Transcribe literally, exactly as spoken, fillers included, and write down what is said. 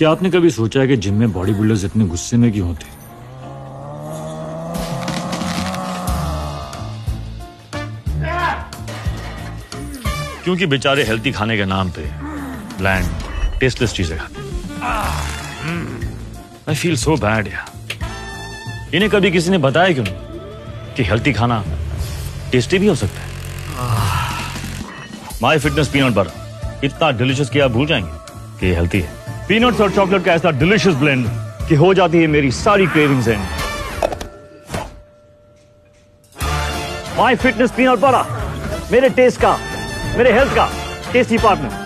क्या आपने कभी सोचा है कि जिम में बॉडी बिल्डर्स इतने गुस्से में क्यों होते? क्योंकि बेचारे हेल्थी खाने के नाम पे ब्लैंड टेस्टलेस चीजें खाते। आई फील सो बैड यार। इन्हें कभी किसी ने बताया क्यों नहीं कि हेल्थी खाना टेस्टी भी हो सकता है? माई फिटनेस पीनट बटर इतना डिलीशियस कि आप भूल जाएंगे कि ये हेल्थी है। पीनट्स और चॉकलेट का ऐसा डिलीशियस ब्लेंड कि हो जाती है मेरी सारी cravings and. My fitness peanut butter मेरे टेस्ट का, मेरे हेल्थ का टेस्टी पार्टनर।